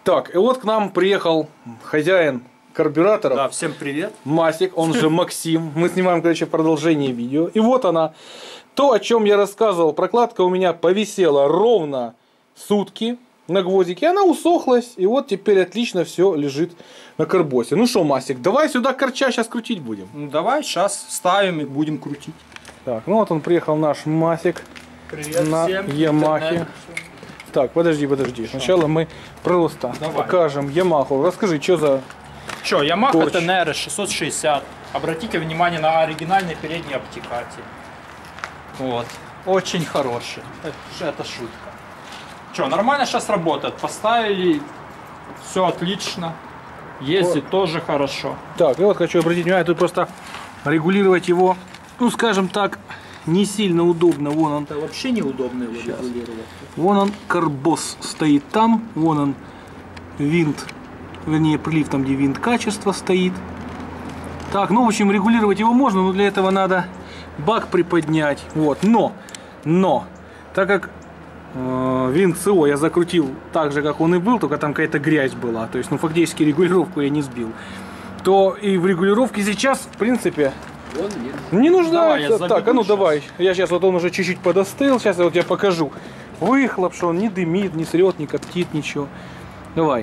Так, и вот к нам приехал хозяин карбюраторов. Да, всем привет. Масик, он же Максим. Мы снимаем, короче, продолжение видео. И вот она. То, о чем я рассказывал. Прокладка у меня повисела ровно сутки на гвоздике. Она усохлась. И вот теперь отлично все лежит на карбосе. Ну что, Масик, давай сюда корча сейчас крутить будем. Ну давай, сейчас ставим и будем крутить. Так, ну вот он приехал, наш Масик. Привет на всем. Ямахе. Так, подожди. Сначала мы просто покажем Ямаху. Расскажи, что за... Что, Yamaha TNR 660. Обратите внимание на оригинальный передний обтекатель. Вот. Очень хороший. Это шутка. Что, нормально сейчас работает. Поставили. Все отлично. Ездит тоже хорошо. Так, и вот хочу обратить внимание, тут просто регулировать его, ну скажем так, не сильно удобно. Вон он. Это вообще неудобно его регулировать. Вон он, карбос стоит там. Вон он, винт. Вернее, прилив там, где винт качества стоит. Так, ну, в общем, регулировать его можно, но для этого надо бак приподнять. Вот, но, так как винт СО я закрутил так же, как он и был, только там какая-то грязь была, то есть, ну, фактически регулировку я не сбил, то и в регулировке сейчас, в принципе, не нуждается. Давай, так, а ну давай. Я сейчас, вот он уже чуть-чуть подостыл, сейчас я вот тебе покажу. Выхлоп, что он не дымит, не срет, не коптит, ничего. Давай.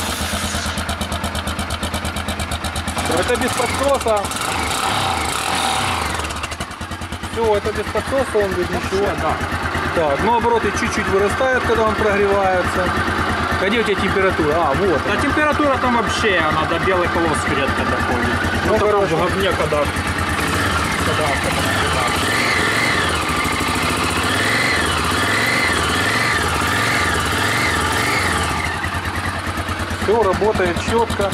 Это без подсоса. Все, это без подсоса, он без ничего. Да. Так, ну обороты чуть-чуть вырастают, когда он прогревается. Где у тебя температура? А, вот. А температура там вообще, она до белой полоски редко доходит. Ну, короче, в говне, когда все работает четко.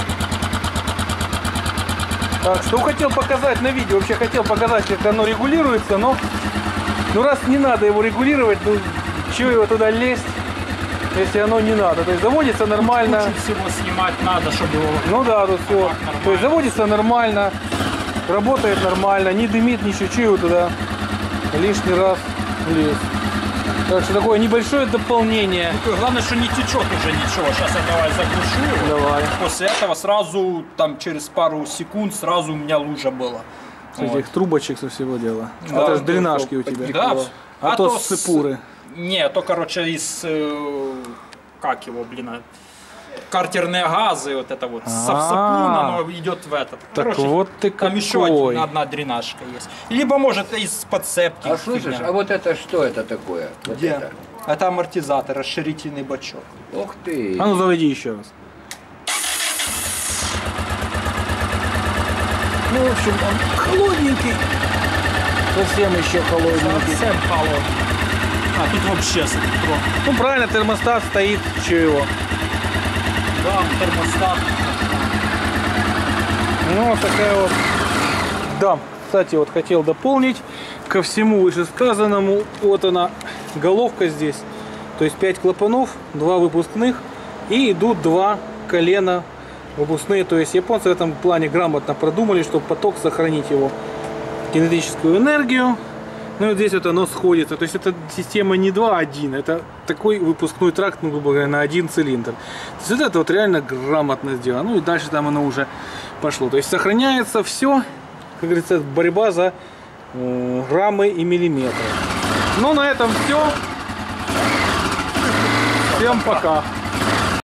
Так, что хотел показать на видео, вообще хотел показать, как оно регулируется, но ну раз не надо его регулировать, ну чего его туда лезть, если оно не надо. То есть заводится нормально. Лучше всего снимать надо, чтобы его... Ну да, тут все. То есть заводится нормально, работает нормально, не дымит ничего, чего его туда лишний раз лезть. Так что такое небольшое дополнение. Главное, что не течет уже ничего. Сейчас я давай заглушу. Давай. После этого сразу, там через пару секунд, сразу у меня лужа была. С этих трубочек со всего дела. Да, это же дренажки у тебя. Да. А то с сыпуры. Не, то, короче, из... Как его, блин, картерные газы, вот это вот, сапун, оно идет в этот. Так Короче, вот ты там какой. еще одна дренажка есть. Либо, может, из подцепки. А слышишь, а вот это что это такое? Вот Где? это? Это амортизатор, расширительный бачок. Ух ты! А ну заводи еще раз. Ну, в общем, он холодненький. Совсем еще холодненький. Совсем холодный. А тут вообще светло. Ну, правильно, термостат стоит. Че его? Да, термостат. Ну, вот такая вот. Да, кстати, вот хотел дополнить ко всему вышесказанному. Вот она, головка здесь. То есть 5 клапанов, 2 выпускных. И идут 2 колена выпускные. То есть японцы в этом плане грамотно продумали, чтобы поток сохранить его кинетическую энергию. Ну и вот здесь вот оно сходится. То есть это система не 2-1, это такой выпускной тракт, ну, грубо говоря, на 1 цилиндр. То есть вот это вот реально грамотно сделано. Ну и дальше там оно уже пошло. То есть сохраняется все, как говорится, борьба за граммы и миллиметры. Ну на этом все. Всем пока.